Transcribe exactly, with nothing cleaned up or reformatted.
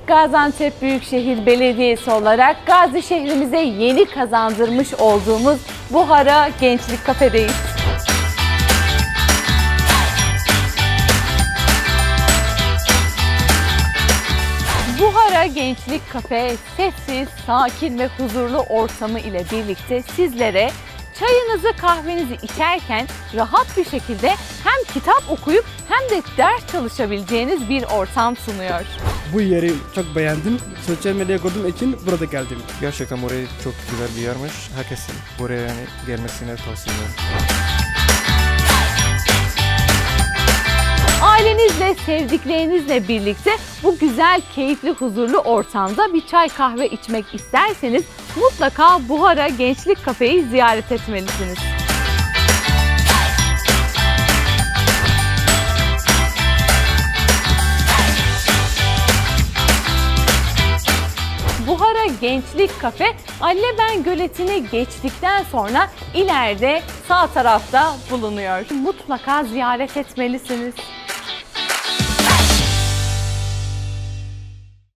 Gaziantep Büyükşehir Belediyesi olarak Gazi şehrimize yeni kazandırmış olduğumuz Buhara Gençlik Kafe'deyiz. Buhara Gençlik Kafe sessiz, sakin ve huzurlu ortamı ile birlikte sizlere çayınızı, kahvenizi içerken rahat bir şekilde hem kitap okuyup hem de ders çalışabileceğiniz bir ortam sunuyor. Bu yeri çok beğendim. Sosyal medyada gördüğüm için burada geldim. Gerçekten burası çok güzel bir yermiş. Herkesin buraya yani gelmesini tavsiye ederim. Ailenizle, sevdiklerinizle birlikte bu güzel, keyifli, huzurlu ortamda bir çay kahve içmek isterseniz mutlaka Buhara Gençlik Kafe'yi ziyaret etmelisiniz. Buhara Gençlik Kafe, Alleben Göleti'ni geçtikten sonra ileride sağ tarafta bulunuyor. Mutlaka ziyaret etmelisiniz.